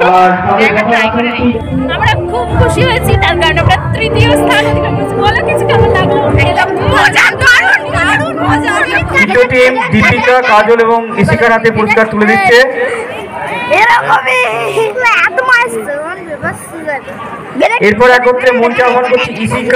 আমরা খুব খুশি হয়েছি, তার কারণ আমরা তৃতীয় স্থান অধিকার করেছি। বলো কিছু কেমন লাগলো? দ্বিতীয় টিম দীপিকা, কাজল এবং ইশিকার হাতে পুরস্কার তুলে দিচ্ছে। এরপর একত্রে মঞ্চে আহ্বান করছি Ishika.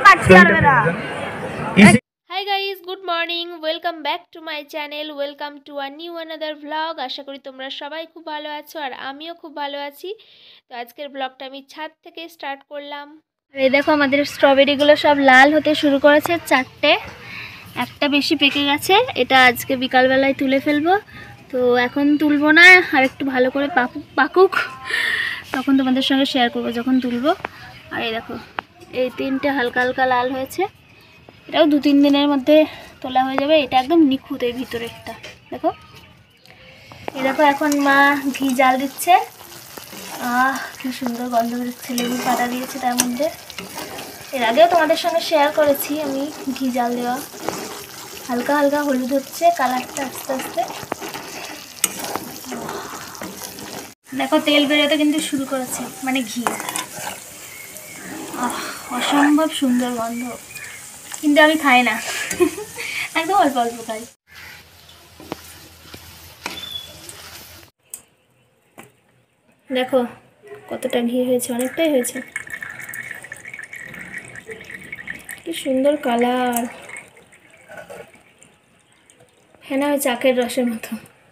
Hi guys, good morning, welcome back to my channel, welcome to a new another vlog. আশা করি তোমরা সবাই খুব ভালো আছো আর আমিও খুব ভালো আছি। তো আজকের ব্লগটা আমি ছাদ থেকে স্টার্ট করলাম। আর এই দেখো আমাদের স্ট্রবেরিগুলো সব লাল হতে শুরু করেছে, চারটে, একটা বেশি পেকে গেছে। এটা আজকে বিকালবেলায় তুলে ফেলবো। তো এখন তুলবো না, আর একটু ভালো করে পাকুক, তখন তোমাদের সঙ্গে শেয়ার করবো যখন তুলবো। আর এই দেখো এই তিনটে হালকা হালকা লাল হয়েছে, এটাও 2-3 দিনের মধ্যে তোলা হয়ে যাবে। এটা একদম নিখুঁত, এই ভিতরে একটা দেখো। এই দেখো এখন মা ঘি জাল দিচ্ছে। কি সুন্দর গন্ধ বেরোচ্ছে, লেবু পাতা দিয়েছে তার মধ্যে। এর আগেও তোমাদের সঙ্গে শেয়ার করেছি আমি ঘি জাল দেওয়া। হালকা হালকা হলুদ হচ্ছে, কালারটা আস্তে আস্তে। দেখো তেল বেরোতে কিন্তু শুরু করেছে, মানে ঘি। অসম্ভব সুন্দর গন্ধ, কিন্তু আমি খাই না, একদম অল্প অল্প খাই। দেখো কতটা ঘি হয়েছে, অনেকটাই হয়েছে। কি সুন্দর কালার, ফেনা হয়েছে আখের রসের মতো।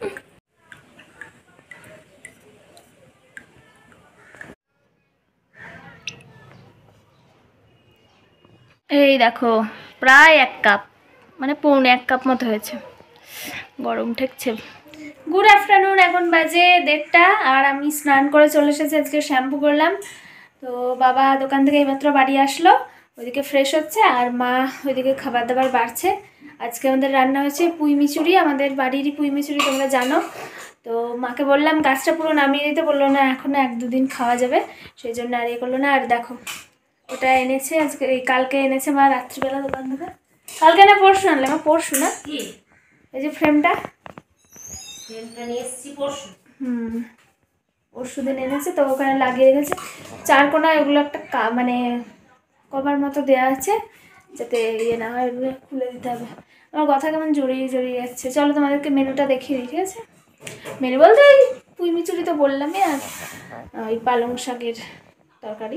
এই দেখো প্রায় 1 কাপ, মানে পৌনে 1 কাপ মতো হয়েছে। গরম ঠেকছে। গুড আফটারনুন, এখন বাজে 1:30 আর আমি স্নান করে চলে এসেছি। আজকে শ্যাম্পু করলাম। তো বাবা দোকান থেকে এইমাত্র বাড়ি আসলো, ওইদিকে ফ্রেশ হচ্ছে, আর মা ওইদিকে খাবার দাবার বাড়ছে। আজকে আমাদের রান্না হয়েছে পুঁই মিচুরি, আমাদের বাড়িরই পুঁই মিচুরি, তোমরা জানো। তো মাকে বললাম গাছটা পুরো নামিয়ে দিতে, বললো না এখনও 1-2 দিন খাওয়া যাবে, সেই জন্য আর করলো না। আর দেখো ওটা এনেছে আজকে, এই কালকে এনেছে মা রাত্রিবেলা দোকান থেকে। কালকে না পরশু আনলে মা? পরশু না, এই যে ফ্রেমটা নিয়ে এসেছি পরশু। পরশু দিন এনেছে, তো ওখানে লাগিয়ে রেখেছে 4 কোণায়। ওগুলো একটা মানে কভার মতো দেওয়া আছে, যাতে ইয়ে না হয়, ওগুলো খুলে দিতে হবে। আমার কথা কেমন জড়িয়ে জড়িয়ে যাচ্ছে। চলো তোমাদেরকে মেনুটা দেখিয়ে দিই, ঠিক আছে? মেনু বলতে এই পুঁই মিচুরি তো বললামই, আর ওই পালং শাকের তরকারি।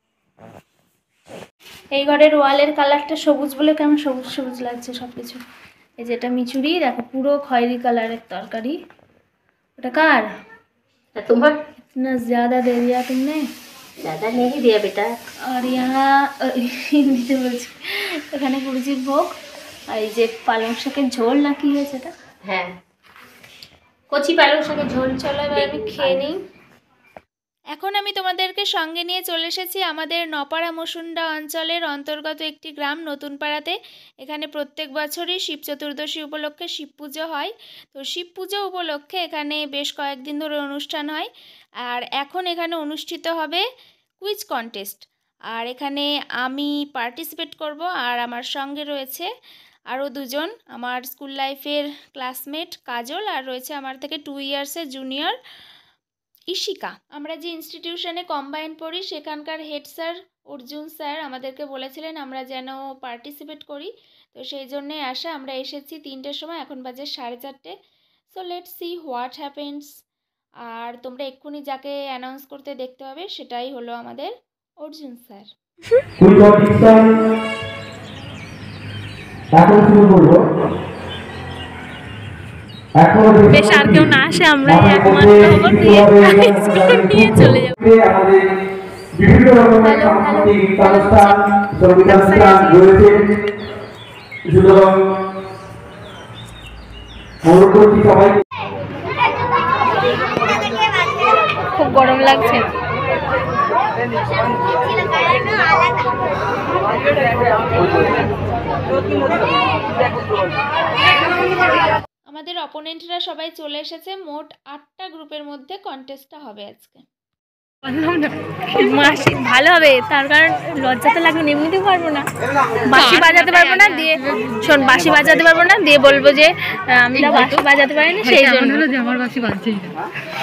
এই ঘরের ওয়ালের কালারটা সবুজ বলে কেমন সবুজ সবুজ লাগছে সব কিছু। এই যেটা মিচুরি, দেখো পুরো খয়েরি কালারের তরকারি। ওটা কার? तुम्हार इतना ज़्यादा दे दिया तुमने। ज़्यादा नहीं दिया बेटा। और यहाँ হিন্দিতে বলছি, এখানে গুরুজির ভোগ। আর এই যে পালং শাকের ঝোল না কি হয়েছে এটা? হ্যাঁ, কচি পালং শাকের ঝোল। চলো এবার আমি খেয়ে নিই। এখন আমি তোমাদেরকে সঙ্গে নিয়ে চলে এসেছি আমাদের নপাড়া মসুন্ডা অঞ্চলের অন্তর্গত একটি গ্রাম নতুনপাড়াতে। এখানে প্রত্যেক বছরই শিব চতুর্দশী উপলক্ষে শিব পুজো হয়। তো শিব পুজো উপলক্ষে এখানে বেশ কয়েকদিন ধরে অনুষ্ঠান হয়। আর এখন এখানে অনুষ্ঠিত হবে কুইজ কন্টেস্ট। আর এখানে আমি পার্টিসিপেট করব, আর আমার সঙ্গে রয়েছে আরও 2জন আমার স্কুল লাইফের ক্লাসমেট, কাজল, আর রয়েছে আমার থেকে 2 ইয়ার্সের জুনিয়র ইশিকা। আমরা যে ইনস্টিটিউশনে কম্বাইন পড়ি সেখানকার হেড স্যার অর্জুন স্যার আমাদেরকে বলেছিলেন আমরা যেন পার্টিসিপেট করি। তো সেই জন্যে আসা। আমরা এসেছি 3টের সময়, এখন বাজে 4:30। So let's see what happens. আর তোমরা এক্ষুনি যাকে অ্যানাউন্স করতে দেখতে পাবে সেটাই হলো আমাদের অর্জুন স্যার। বেশ, আর কেউ না আসে, আমরাই একমাত্র হবো, নিয়ে চলে যাবো। বিভিন্ন রকমের সাংস্কৃতিক অনুষ্ঠান, সঙ্গীতানুষ্ঠান রয়েছে। সুতরাং অনুরোধ করছি সবাই। খুব গরম লাগছে। আমাদের অপোনেন্টরা সবাই চলে এসেছে। মোট 8টা গ্রুপের মধ্যে কন্টেস্টটা হবে আজকে। মাসি ভালো হবে, তার কারণ লজ্জাতে লাগবে, এমনিতেও পারবো না, বাঁশি বাজাতে পারবো না, দিয়ে শোন বাঁশি বাজাতে পারবো না, দিয়ে বলবো যে আমি তো বাঁশি বাজাতে পারিনি, সেই জন্য হলো যে আমার বাঁশি বাজছেই না।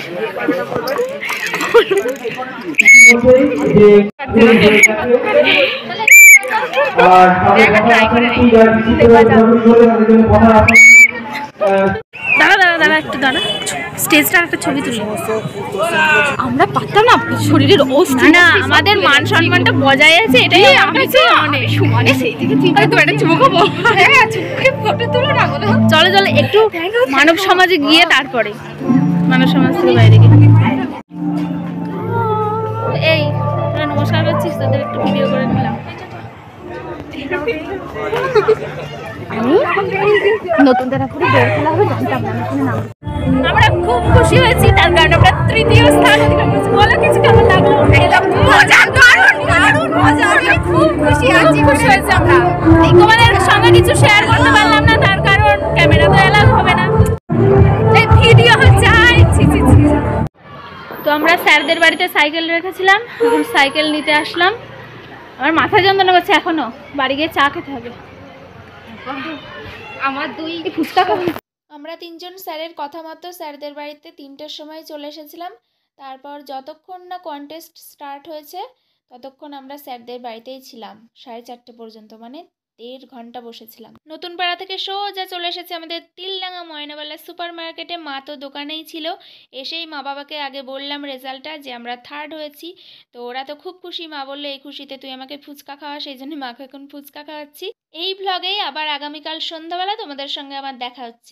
দাঁড়া দাঁড়া দাঁড়া একটু দাঁড়া, স্টেজটার একটা ছবি তুলি। আমরা পারতাম না, শরীরের অস্থি না, আমাদের মান সম্মানটা বজায় আছে, এটাই আমি সমানে সেই থেকে চিন্তা তো একটা চুমু খাবো। হ্যাঁ চুমুকে ফটো তুলো না, চলো চলো একটু মানব সমাজে গিয়ে তারপরে মানব সমাজ থেকে বাইরে গিয়ে এই তোরা নমস্কার করছিস, তোদের একটু ভিডিও করে নিলাম। নতুন যারা পুরো বের খেলা হবে জানতাম না, আমরা খুব খুশি হয়েছি, তার কারণ আমরা তৃতীয় স্থান অধিকার করেছি। বলো কিছু কেমন লাগলো? মজা, দারুণ দারুণ মজা, আমি খুব খুশি আছি, খুশি হয়েছি আমরা। তোমাদের সঙ্গে কিছু শেয়ার করতে পারলাম না, তার কারণ ক্যামেরা তো এলাও হবে না, এই ভিডিও চাই। তো আমরা স্যারদের বাড়িতে সাইকেল রেখেছিলাম, এখন সাইকেল নিতে আসলাম। আমার মাথা যন্ত্রণা করছে এখনো, বাড়ি গিয়ে চা খেতে হবে। আমার দুই ফুচকা খাবো। আমরা তিনজন স্যারের কথা মতো স্যারদের বাড়িতে 3টের সময় চলে এসেছিলাম। তারপর যতক্ষণ না কন্টেস্ট স্টার্ট হয়েছে ততক্ষণ আমরা স্যারদের বাড়িতেই ছিলাম, 4:30 পর্যন্ত, মানে 1.5 ঘন্টা বসেছিলাম। নতুন পাড়া থেকে সোজা চলে এসেছে আমাদের তিলডাঙ্গা ময়নাবালা সুপার মার্কেটে। মা তো দোকানেই ছিল, এসেই মা বাবাকে আগে বললাম রেজাল্টটা, যে আমরা 3rd হয়েছি। তো ওরা তো খুব খুশি, মা বললো এই খুশিতে তুই আমাকে ফুচকা খাওয়া, সেই জন্য মাকে এখন ফুচকা খাওয়াচ্ছি। এই ভ্লগেই আবার আগামীকাল সন্ধ্যাবেলা তোমাদের সঙ্গে আমার দেখা হচ্ছে।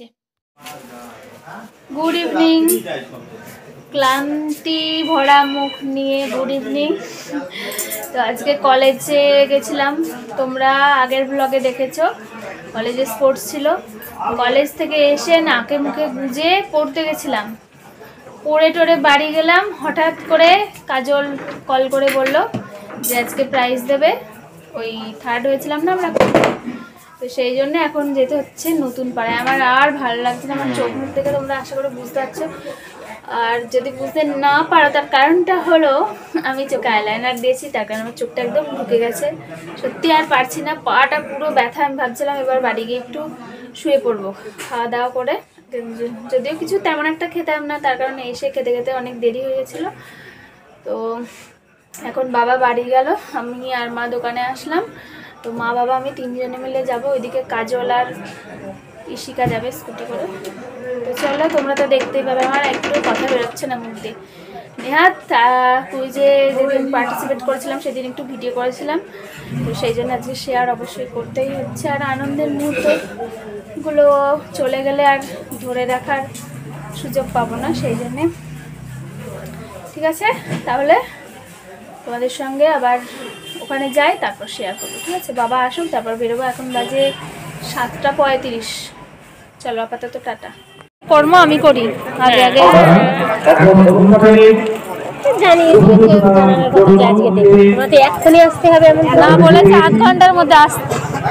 গুড ইভিনিং, ক্লান্তি ভরা মুখ নিয়ে গুড ইভিনিং। তো আজকে কলেজে গেছিলাম, তোমরা আগের ব্লগে দেখেছো, কলেজে স্পোর্টস ছিল। কলেজ থেকে এসে নাকে মুখে গুঁজে পড়তে গেছিলাম, পড়ে টড়ে বাড়ি গেলাম। হঠাৎ করে কাজল কল করে বলল যে আজকে প্রাইজ দেবে, ওই 3rd হয়েছিলাম না আমরা, তো সেই জন্য এখন যেতে হচ্ছে নতুন পাড়ায়। আমার আর ভালো লাগছে না, আমার চোখ মুখ থেকে তোমরা আশা করে বুঝতে পারছো। আর যদি বুঝতে না পারো তার কারণটা হলো আমি চোখে আইলাইনার দিয়েছি, তার কারণে আমার চোখটা একদম ঢুকে গেছে, সত্যি আর পারছি না, পাটা পুরো ব্যথা। আমি ভাবছিলাম এবার বাড়ি গিয়ে একটু শুয়ে পড়বো খাওয়া দাওয়া করে, যদিও কিছু তেমন একটা খেতাম না, তার কারণে এসে খেতে খেতে অনেক দেরি হয়ে গেছিলো। তো এখন বাবা বাড়ি গেল, আমি আর মা দোকানে আসলাম। তো মা বাবা আমি 3 জনে মিলে যাব, ওইদিকে কাজল আর ইশিকা যাবে স্কুটি করে। তো চলো, তোমরা তো দেখতেই পাবে, আমার একটু কথা বেরোচ্ছে না মুখ দিয়ে। নেহাত কুইজে যেদিন পার্টিসিপেট করেছিলাম সেদিন একটু ভিডিও করেছিলাম, তো সেই জন্য আজকে শেয়ার অবশ্যই করতেই হচ্ছে। আর আনন্দের মুহূর্তগুলো চলে গেলে আর ধরে রাখার সুযোগ পাবো না, সেই জন্যে। ঠিক আছে, তাহলে তোমাদের সঙ্গে আবার ওখানে যাই, তারপর শেয়ার করবো। ঠিক আছে, বাবা আসুন তারপর বেরোবো। এখন বাজে 7:35। চলো আপাতত টাটা। কর্ম আমি করি আগে আগে জানি, এক্ষুনি আসতে হবে এমন না, বলেছে 8 ঘন্টার মধ্যে আসতে।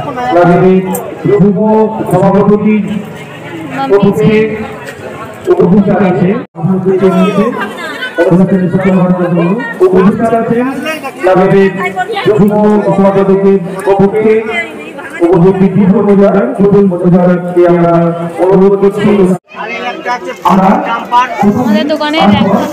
আমাদের দোকানের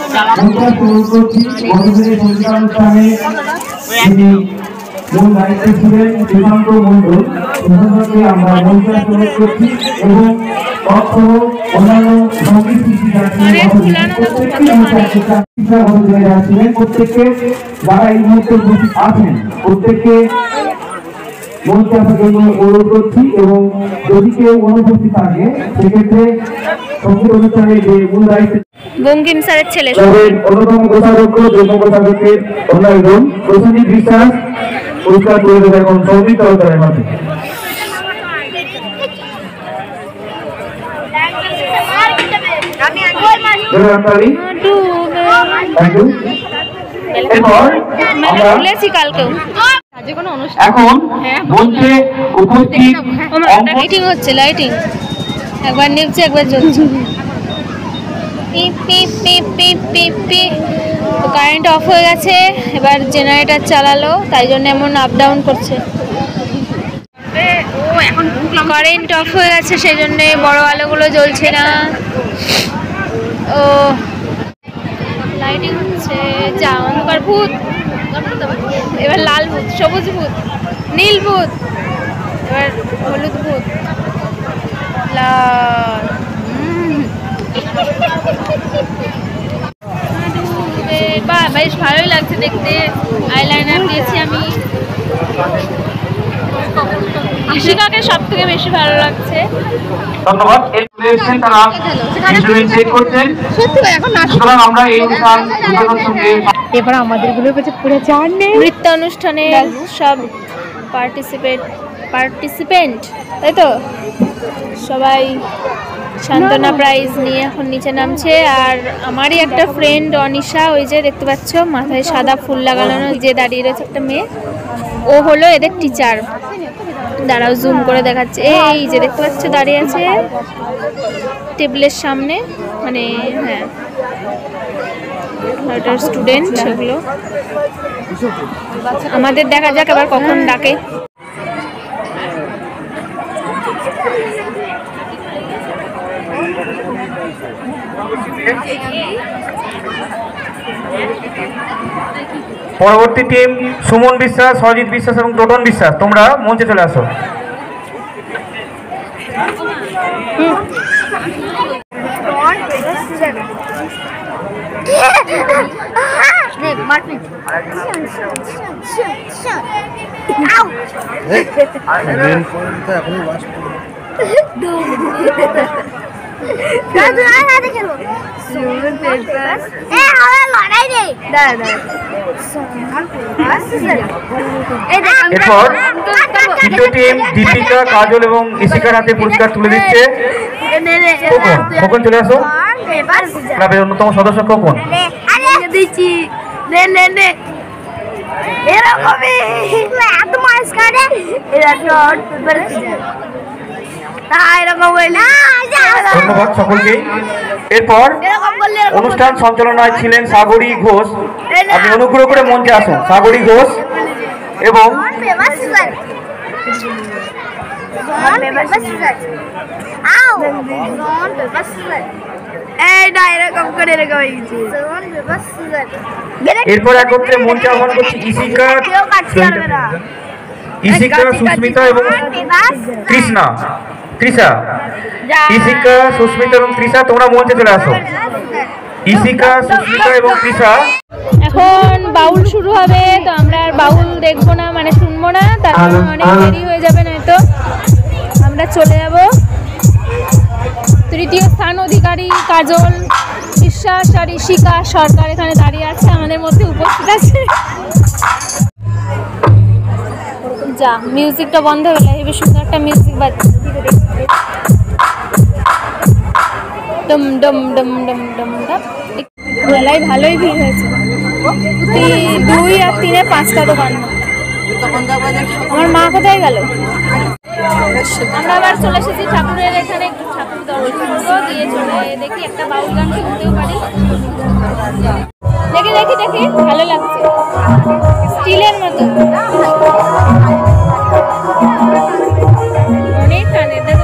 প্রত্যেককে যারা এই মুহূর্তে উপস্থিত আছেন প্রত্যেককে মঞ্চে আসার জন্য অনুরোধ করছি, এবং যদি কেউ অনুপস্থিত থাকে সেক্ষেত্রে সঙ্গীত অনুষ্ঠানে যে মূল দায়িত্ব বঙ্কিম স্যারের ছেলে অন্যতম কোষাধ্যক্ষ কোষাধ্যক্ষের অন্যজন প্রসেনজিৎ বিশ্বাস পুরস্কার করে দেবে এখন সঙ্গীত সরকারের মাধ্যমে। এখন মঞ্চে উপস্থিত লাইটিং হচ্ছে, লাইটিং একবার নিচ্ছে একবার জ্বলছে। কারেন্ট অফ হয়ে গেছে, এবার জেনারেটর চালালো, তাই জন্য এমন আপ ডাউন করছে। কারেন্ট অফ হয়ে গেছে, সেই জন্য বড় আলোগুলো জ্বলছে না। ও লাইটিং হচ্ছে, যা অন্ধকার ভূত, এবার লাল ভূত, সবুজ ভূত, নীল ভূত, এবার হলুদ ভূত, লাল। বাহ, বেশ ভালোই লাগছে দেখতে। আইলাইনার দিয়েছি আমি। ইশিকাকে সব থেকে বেশি ভালো লাগছে। ধন্যবাদ। তারা ইনস্ট্রুমেন্ট চেক করছেন। সুতরাং আমরা এই অনুষ্ঠান এবার আমাদের গুলোর কাছে পুরো চার নেই। নৃত্য অনুষ্ঠানের সব পার্টিসিপেন্ট, তাই তো, সবাই সান্ত্বনা প্রাইজ নিয়ে এখন নিচে নামছে। আর আমারই একটা ফ্রেন্ড অনিশা, ওই যে দেখতে পাচ্ছ মাথায় সাদা ফুল লাগানো যে দাঁড়িয়ে রয়েছে একটা মেয়ে, ও হলো এদের টিচার। দাঁড়াও জুম করে দেখাচ্ছে, এই যে দেখতে পাচ্ছ দাঁড়িয়ে আছে টেবিলের সামনে, মানে হ্যাঁ ওটার স্টুডেন্ট সেগুলো। আমাদের দেখা যাক এবার কখন ডাকে। পরবর্তী টিম সুমন বিশ্বাস, অজিত বিশ্বাস এবং টোটন বিশ্বাস, তোমরা মঞ্চে চলে আসো। এরপর দ্বিতীয় টিম দীপিকা, কাজল এবং ইশিকার হাতে পুরস্কার তুলে দিচ্ছে। খোকন চলে আসো। ক্লাবের অন্যতম সদস্য খোকন। ধন্যবাদ সকলকেই। এরপর অনুষ্ঠান সঞ্চালনায় ছিলেন সাগরী ঘোষ। আপনি অনুগ্রহ করে মঞ্চে আসুন, সাগরী ঘোষ। এবং এরপর একত্রে মঞ্চে আহ্বান করছি ইশিকা, সুস্মিতা এবং তৃষ্ণা। ইশিকা, সুস্মিতা এবং তৃষা, তোমরা মঞ্চে চলে আসো। ইশিকা, সুস্মিতা এবং তৃষা। এখন বাউল শুরু হবে, তো আমরা আর বাউল দেখবো না, মানে শুনবো না, তার কারণ অনেক দেরি হয়ে যাবে, নয়তো আমরা চলে যাব। তৃতীয় স্থান অধিকারী কাজল বিশ্বাস আর ইশিকা সরকার এখানে দাঁড়িয়ে আছে, আমাদের মধ্যে উপস্থিত আছে। যা মিউজিকটা বন্ধ হয়ে গেল, হেবি সুন্দর একটা মিউজিক বাজছে। ডম ডম ডম ডম ডম ডম। মেলায় ভালোই ভিড় হয়েছে, 2 আর 3 5টা দোকান। আমার মা কোথায় গেল? আমরা আবার চলে এসেছি ঠাকুরের এখানে, একটু ঠাকুর দর্শন করবো, দিয়ে চলে দেখি একটা বাউল গান শুনতেও পারি। দেখি দেখি দেখি, ভালো লাগছে, স্টিলের মতো অনেক কানের, দেখো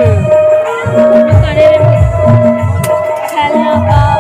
কানের খেলনা কাপ।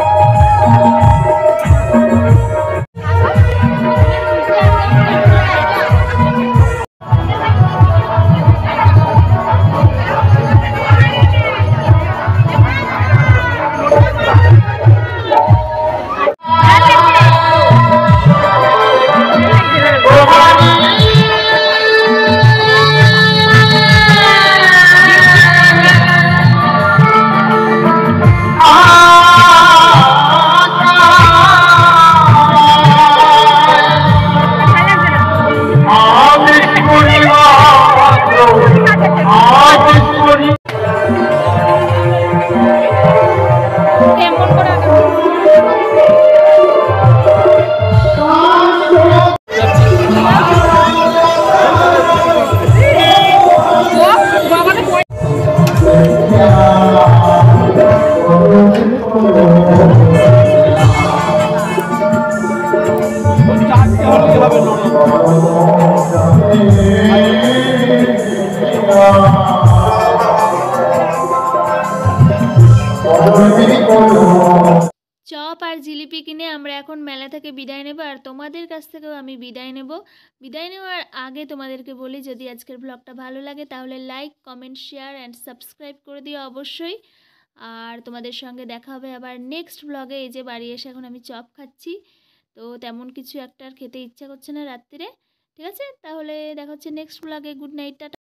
জিলিপি কিনে আমরা এখন মেলা থেকে বিদায় নেব, আর তোমাদের কাছ থেকেও আমি বিদায় নেব। বিদায় নেওয়ার আগে তোমাদেরকে বলি, যদি আজকের ব্লগটা ভালো লাগে তাহলে like, comment, share and subscribe করে দিও অবশ্যই। আর তোমাদের সঙ্গে দেখা হবে আবার নেক্সট ব্লগে। এই যে বাড়ি এসে এখন আমি চপ খাচ্ছি, তো তেমন কিছু একটা আর খেতে ইচ্ছা করছে না রাত্রিরে। ঠিক আছে, তাহলে দেখা হচ্ছে নেক্সট ব্লগে। Good night, tata.